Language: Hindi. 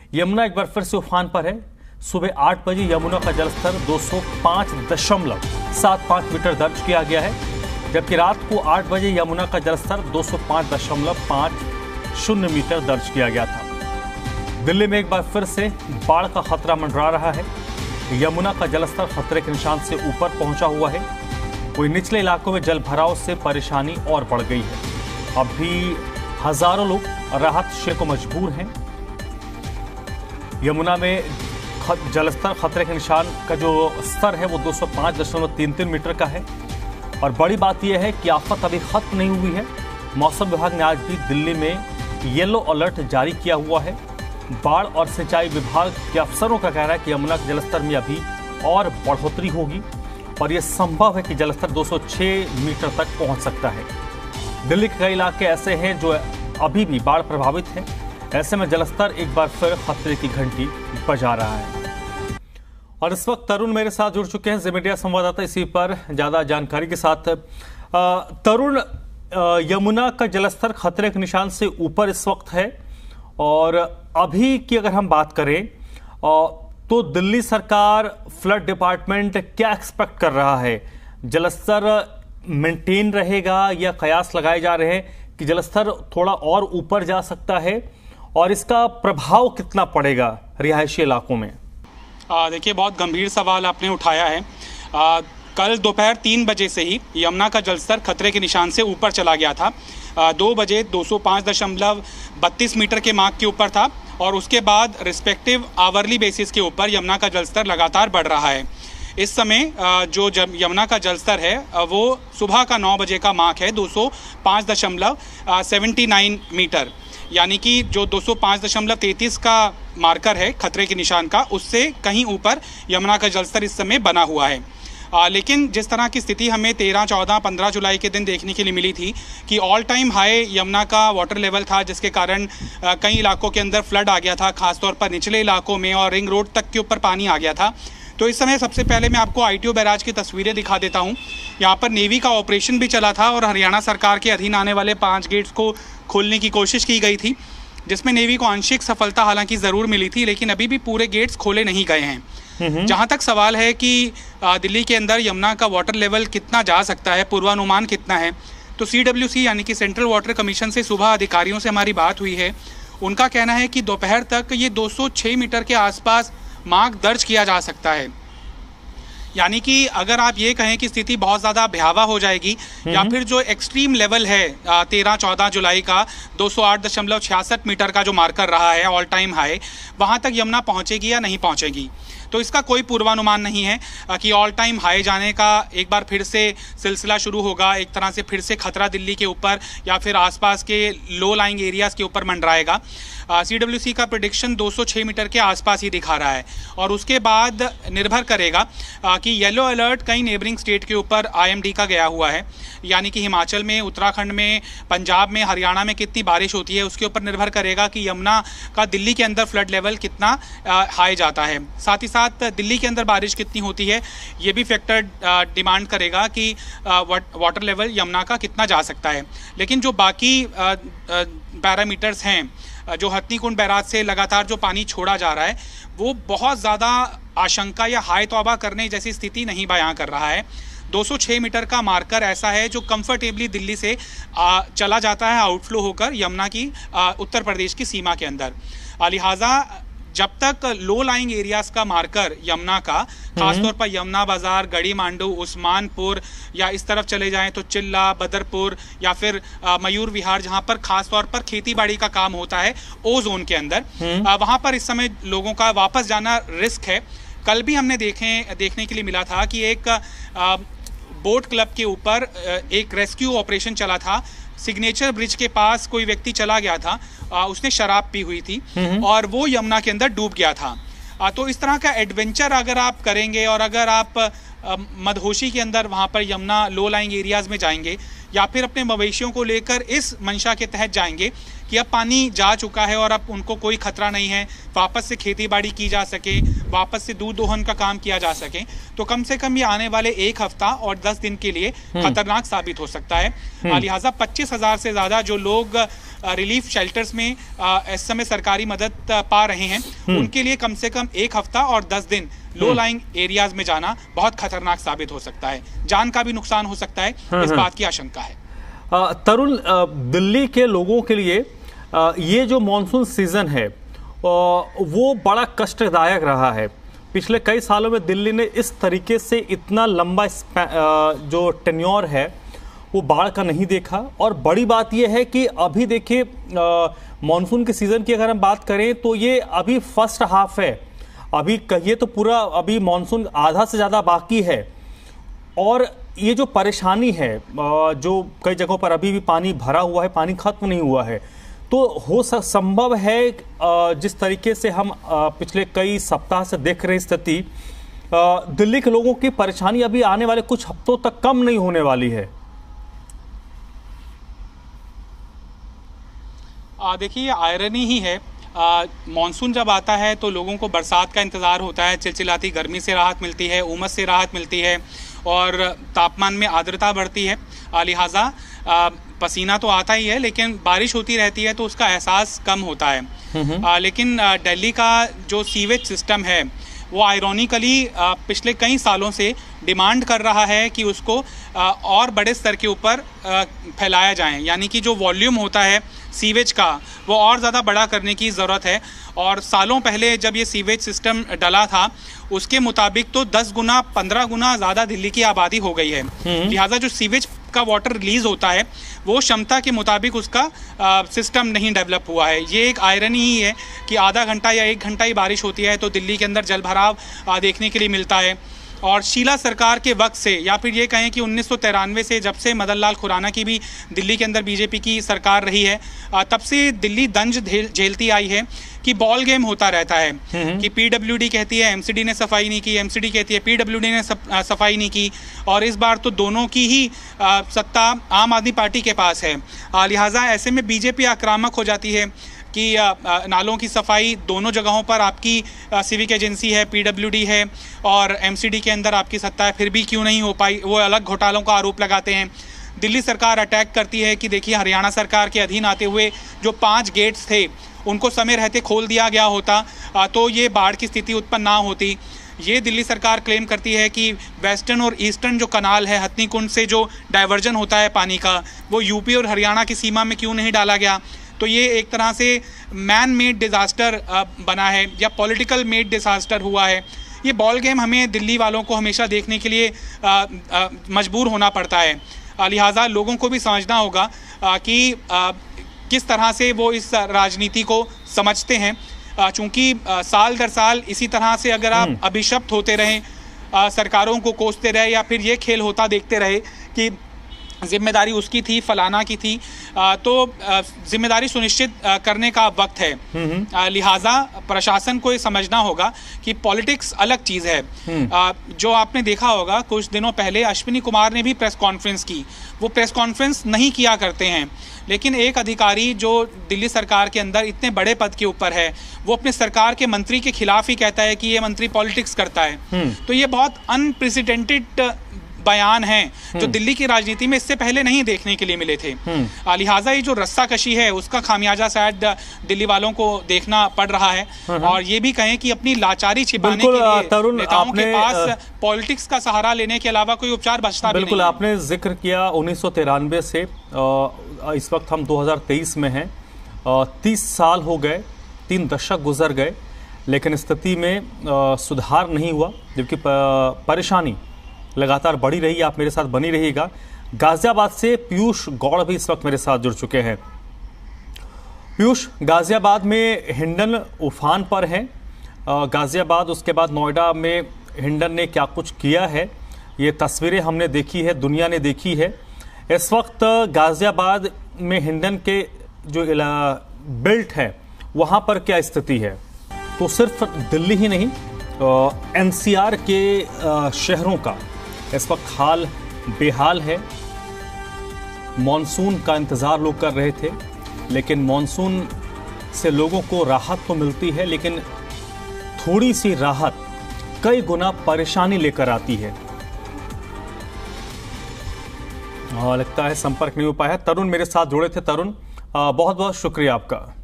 यमुना एक बार फिर से उफान पर है। सुबह 8 बजे यमुना का जलस्तर 205.75 मीटर दर्ज किया गया है, जबकि रात को 8 बजे यमुना का जलस्तर 205.50 मीटर दर्ज किया गया था। दिल्ली में एक बार फिर से बाढ़ का खतरा मंडरा रहा है। यमुना का जलस्तर खतरे के निशान से ऊपर पहुंचा हुआ है। वहीं निचले इलाकों में जल भराव से परेशानी और बढ़ गई है। अब भी हजारों लोग राहत शिविर को मजबूर हैं। यमुना में जलस्तर खतरे के निशान का जो स्तर है वो 205.33 मीटर का है। और बड़ी बात यह है कि आफत अभी खत्म नहीं हुई है। मौसम विभाग ने आज भी दिल्ली में येलो अलर्ट जारी किया हुआ है। बाढ़ और सिंचाई विभाग के अफसरों का कहना है कि यमुना के जलस्तर में अभी और बढ़ोतरी होगी और यह संभव है कि जलस्तर 206 मीटर तक पहुंच सकता है। दिल्ली के कई इलाके ऐसे हैं जो अभी भी बाढ़ प्रभावित हैं। ऐसे में जलस्तर एक बार फिर खतरे की घंटी बजा रहा है। और इस वक्त तरुण मेरे साथ जुड़ चुके हैं, ज़ी मीडिया संवाददाता, इसी पर ज्यादा जानकारी के साथ। तरुण, यमुना का जलस्तर खतरे के निशान से ऊपर इस वक्त है और अभी की अगर हम बात करें तो दिल्ली सरकार, फ्लड डिपार्टमेंट क्या एक्सपेक्ट कर रहा है? जलस्तर मेंटेन रहेगा या कयास लगाए जा रहे हैं कि जलस्तर थोड़ा और ऊपर जा सकता है और इसका प्रभाव कितना पड़ेगा रिहायशी इलाकों में? देखिए, बहुत गंभीर सवाल आपने उठाया है। कल दोपहर 3 बजे से ही यमुना का जलस्तर खतरे के निशान से ऊपर चला गया था। 2 बजे 205.32 मीटर के मार्क के ऊपर था और उसके बाद रिस्पेक्टिव आवरली बेसिस के ऊपर यमुना का जलस्तर लगातार बढ़ रहा है। इस समय जो यमुना का जलस्तर है वो सुबह का 9 बजे का मार्क है 205.79 मीटर, यानी कि जो 205.33 का मार्कर है खतरे के निशान का, उससे कहीं ऊपर यमुना का जलस्तर इस समय बना हुआ है। लेकिन जिस तरह की स्थिति हमें 13, 14, 15 जुलाई के दिन देखने के लिए मिली थी कि ऑल टाइम हाई यमुना का वाटर लेवल था, जिसके कारण कई इलाकों के अंदर फ्लड आ गया था, खासतौर पर निचले इलाकों में, और रिंग रोड तक के ऊपर पानी आ गया था। तो इस समय सबसे पहले मैं आपको ITO बैराज की तस्वीरें दिखा देता हूं। यहाँ पर नेवी का ऑपरेशन भी चला था और हरियाणा सरकार के अधीन आने वाले 5 गेट्स को खोलने की कोशिश की गई थी, जिसमें नेवी को आंशिक सफलता हालांकि ज़रूर मिली थी, लेकिन अभी भी पूरे गेट्स खोले नहीं गए हैं। जहाँ तक सवाल है कि दिल्ली के अंदर यमुना का वाटर लेवल कितना जा सकता है, पूर्वानुमान कितना है, तो CWC यानी कि सेंट्रल वाटर कमीशन से सुबह अधिकारियों से हमारी बात हुई है। उनका कहना है कि दोपहर तक ये 206 मीटर के आसपास मार्क दर्ज किया जा सकता है। यानी कि अगर आप ये कहें कि स्थिति बहुत ज़्यादा भयावह हो जाएगी या फिर जो एक्सट्रीम लेवल है 13-14 जुलाई का 208.66 मीटर का जो मार्कर रहा है ऑल टाइम हाई, वहाँ तक यमुना पहुँचेगी या नहीं पहुँचेगी, तो इसका कोई पूर्वानुमान नहीं है कि ऑल टाइम हाई जाने का एक बार फिर से सिलसिला शुरू होगा। एक तरह से फिर से खतरा दिल्ली के ऊपर या फिर आसपास के लो लाइंग एरियाज़ के ऊपर मंडराएगा। CWC का प्रेडिक्शन 206 मीटर के आसपास ही दिखा रहा है और उसके बाद निर्भर करेगा कि येलो अलर्ट कई नेबरिंग स्टेट के ऊपर IMD का गया हुआ है, यानी कि हिमाचल में, उत्तराखंड में, पंजाब में, हरियाणा में कितनी बारिश होती है उसके ऊपर निर्भर करेगा कि यमुना का दिल्ली के अंदर फ्लड लेवल कितना हाई जाता है। साथ ही साथ दिल्ली के अंदर बारिश कितनी होती है ये भी फैक्टर डिमांड करेगा कि वाटर लेवल यमुना का कितना जा सकता है। लेकिन जो बाकी पैरामीटर्स हैं, जो हथनीकुंड बैराज से लगातार जो पानी छोड़ा जा रहा है, वो बहुत ज़्यादा आशंका या हाय तौबा करने जैसी स्थिति नहीं बयां कर रहा है। 206 मीटर का मार्कर ऐसा है जो कंफर्टेबली दिल्ली से चला जाता है आउटफ्लो होकर यमुना की उत्तर प्रदेश की सीमा के अंदर। लिहाजा जब तक लो लाइंग एरियाज का मार्कर यमुना का, खासतौर पर यमुना बाजार, गढ़ी मांडू, उस्मानपुर या इस तरफ चले जाएं तो चिल्ला, बदरपुर या फिर मयूर विहार, जहां पर खासतौर पर खेती बाड़ी का काम होता है ओ जोन के अंदर, वहां पर इस समय लोगों का वापस जाना रिस्क है। कल भी हमने देखने के लिए मिला था कि एक बोट क्लब के ऊपर एक रेस्क्यू ऑपरेशन चला था। सिग्नेचर ब्रिज के पास कोई व्यक्ति चला गया था, उसने शराब पी हुई थी और वो यमुना के अंदर डूब गया था। तो इस तरह का एडवेंचर अगर आप करेंगे और अगर आप मदहोशी के अंदर वहाँ पर यमुना लो लाइंग एरियाज़ में जाएंगे या फिर अपने मवेशियों को लेकर इस मंशा के तहत जाएंगे कि अब पानी जा चुका है और अब उनको कोई खतरा नहीं है, वापस से खेती बाड़ी की जा सके, वापस से दूध दोहन का काम किया जा सके, तो कम से कम ये आने वाले 1 हफ्ता और 10 दिन के लिए खतरनाक साबित हो सकता है। लिहाजा 25,000 से ज्यादा जो लोग रिलीफ शेल्टर्स में इस समय सरकारी मदद पा रहे हैं, उनके लिए कम से कम 1 हफ्ता और 10 दिन लो लाइंग एरियाज में जाना बहुत खतरनाक साबित हो सकता है। जान का भी नुकसान हो सकता है, इस बात की आशंका है। तरुण, दिल्ली के लोगों के लिए ये जो मॉनसून सीजन है वो बड़ा कष्टदायक रहा है। पिछले कई सालों में दिल्ली ने इस तरीके से इतना लंबा जो टेन्योर है वो बाढ़ का नहीं देखा। और बड़ी बात यह है कि अभी देखिए मॉनसून के सीजन की अगर हम बात करें तो ये अभी फर्स्ट हाफ है, अभी कहिए तो पूरा अभी मॉनसून आधा से ज़्यादा बाकी है। और ये जो परेशानी है, जो कई जगहों पर अभी भी पानी भरा हुआ है, पानी खत्म नहीं हुआ है, तो संभव है जिस तरीके से हम पिछले कई सप्ताह से देख रहे स्थिति, दिल्ली के लोगों की परेशानी अभी आने वाले कुछ हफ्तों तक कम नहीं होने वाली है। देखिए, आयरनी ही है, मॉनसून जब आता है तो लोगों को बरसात का इंतज़ार होता है, चिलचिलाती गर्मी से राहत मिलती है, उमस से राहत मिलती है और तापमान में आर्द्रता बढ़ती है। लिहाजा पसीना तो आता ही है, लेकिन बारिश होती रहती है तो उसका एहसास कम होता है। लेकिन दिल्ली का जो सीवेज सिस्टम है वो आयरॉनिकली पिछले कई सालों से डिमांड कर रहा है कि उसको और बड़े स्तर के ऊपर फैलाया जाए, यानी कि जो वॉल्यूम होता है सीवेज का वो और ज़्यादा बड़ा करने की ज़रूरत है। और सालों पहले जब ये सीवेज सिस्टम डला था उसके मुताबिक तो 10 गुना 15 गुना ज़्यादा दिल्ली की आबादी हो गई है। लिहाजा जो सीवेज का वाटर रिलीज होता है वो क्षमता के मुताबिक उसका सिस्टम नहीं डेवलप हुआ है। ये एक आयरनी ही है कि आधा घंटा या 1 घंटा ही बारिश होती है तो दिल्ली के अंदर जलभराव देखने के लिए मिलता है। और शीला सरकार के वक्त से, या फिर ये कहें कि 1993 से, जब से मदन लाल खुराना की भी दिल्ली के अंदर बीजेपी की सरकार रही है, तब से दिल्ली दंज झेलती आई है कि बॉल गेम होता रहता है कि पीडब्ल्यूडी कहती है एमसीडी ने सफाई नहीं की, एमसीडी कहती है पीडब्ल्यूडी ने सफाई नहीं की, और इस बार तो दोनों की ही सत्ता आम आदमी पार्टी के पास है। लिहाजा ऐसे में बीजेपी आक्रामक हो जाती है कि नालों की सफाई दोनों जगहों पर आपकी सिविक एजेंसी है, पीडब्ल्यूडी है और एमसीडी के अंदर आपकी सत्ता है, फिर भी क्यों नहीं हो पाई, वो अलग घोटालों का आरोप लगाते हैं। दिल्ली सरकार अटैक करती है कि देखिए हरियाणा सरकार के अधीन आते हुए जो 5 गेट्स थे उनको समय रहते खोल दिया गया होता तो ये बाढ़ की स्थिति उत्पन्न ना होती। ये दिल्ली सरकार क्लेम करती है कि वेस्टर्न और ईस्टर्न जो कनाल है हथनी कुंड से जो डाइवर्जन होता है पानी का, वो यूपी और हरियाणा की सीमा में क्यों नहीं डाला गया। तो ये एक तरह से मैन मेड डिज़ास्टर बना है या पॉलिटिकल मेड डिज़ास्टर हुआ है। ये बॉल गेम हमें दिल्ली वालों को हमेशा देखने के लिए मजबूर होना पड़ता है। लिहाजा लोगों को भी समझना होगा कि किस तरह से वो इस राजनीति को समझते हैं, चूँकि साल दर साल इसी तरह से अगर आप अभिशप्त होते रहें, सरकारों को कोसते रहे या फिर ये खेल होता देखते रहे कि जिम्मेदारी उसकी थी, फलाना की थी, तो जिम्मेदारी सुनिश्चित करने का वक्त है। लिहाजा प्रशासन को ये समझना होगा कि पॉलिटिक्स अलग चीज़ है। जो आपने देखा होगा कुछ दिनों पहले अश्विनी कुमार ने भी प्रेस कॉन्फ्रेंस की, वो प्रेस कॉन्फ्रेंस नहीं किया करते हैं, लेकिन एक अधिकारी जो दिल्ली सरकार के अंदर इतने बड़े पद के ऊपर है वो अपने सरकार के मंत्री के खिलाफ ही कहता है कि ये मंत्री पॉलिटिक्स करता है। तो ये बहुत अनप्रेसिडेंटेड बयान हैं जो दिल्ली की राजनीति में इससे पहले नहीं देखने के लिए मिले थे। लिहाजा ये जो रस्साकशी है उसका खामियाजा शायद दिल्ली वालों को देखना पड़ रहा है। और ये भी कहें कि अपनी लाचारी छिपाने के लिए नेताओं के पास पॉलिटिक्स का सहारा लेने के अलावा कोई उपचार बचता भी नहीं। बिल्कुल, आपने जिक्र किया 1993 से, इस वक्त हम 2023 में हैं, 30 साल हो गए, 3 दशक गुजर गए, लेकिन स्थिति में सुधार नहीं हुआ, जबकि परेशानी लगातार बढ़ी रही। आप मेरे साथ बनी रहिएगा। गाजियाबाद से पीयूष गौड़ भी इस वक्त मेरे साथ जुड़ चुके हैं। पीयूष, गाजियाबाद में हिंडन उफान पर है। गाजियाबाद, उसके बाद नोएडा में हिंडन ने क्या कुछ किया है ये तस्वीरें हमने देखी है, दुनिया ने देखी है। इस वक्त गाजियाबाद में हिंडन के जो बेल्ट है वहाँ पर क्या स्थिति है? तो सिर्फ दिल्ली ही नहीं, एनसीआर के शहरों का इस वक्त हाल बेहाल है। मॉनसून का इंतजार लोग कर रहे थे, लेकिन मॉनसून से लोगों को राहत तो मिलती है, लेकिन थोड़ी सी राहत कई गुना परेशानी लेकर आती है। लगता है संपर्क नहीं हो पाया है। तरुण मेरे साथ जुड़े थे। तरुण, बहुत बहुत शुक्रिया आपका।